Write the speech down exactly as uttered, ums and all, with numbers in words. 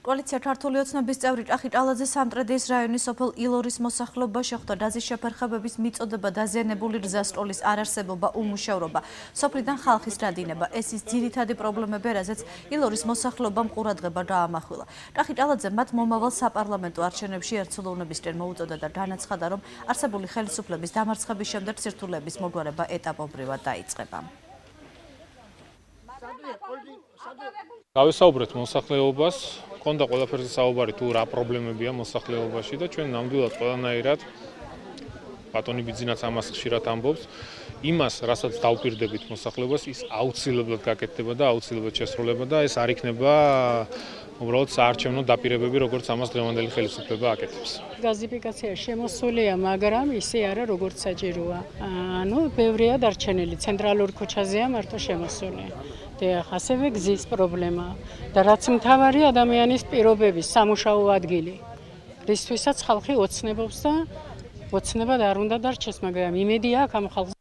კოალიცია ქართული ოცნების წევრი ჭახი ჭალაძე სამტრედიის რაიონის სოფელ ილორის მოსახლეობა შეხვდა დაზის შეფერხებების მიწოდება დაზიანებული რძასტოლის არარსებობა უმუშევრობა სოფლიდან ხალხის დადინება ეს ის ძირითადი პრობლემები რაზეც ილორის მოსახლეობამ ყურადღება გაამახვილა ჭახი ჭალაძე მათ მომავალ საპარლამენტო არჩევნებში ერთსულოვნებისკენ მოუწოდა და განაცხადა რომ არსებული ხელისუფლების დამარცხების შემდეგ სირთულეების მოგვარება ეტაპობრივად დაიწყება გავესაუბრეთ მოსახლეობას, კონდა ყველაფერზე საუბარი თუ რა პრობლემებია მოსახლეობაში და ჩვენ ნამდვილად ყველანაირად ბატონი ბიძინაც ამას ხშირად ამბობს, იმას, რასაც დავპირდებით მოსახლეობას, ის აუცილებლად გაკეთდება და აუცილებლად შესრულება და ეს არ იქნება უბრალოდ საარჩევნო დაპირებები, როგორც ამას დღევანდელი ხელისუფლება აკეთებს. გაზიფიკაცია შემოსულია, მაგრამ ისე არა, როგორც საჭიროა. ანუ ბევრია დარჩენილი, ცენტრალურ ქუჩაზეა მარტო შემოსული. ასევე გზის პრობლემა და რაც მთავარი ადამიანის პირობების სამუშაო ადგილი. რისთვისაც ხალხი ოცნებობს და ოცნებად არ უნდა დარჩეს, მაგრამ იმედია აქ ამ ხალხს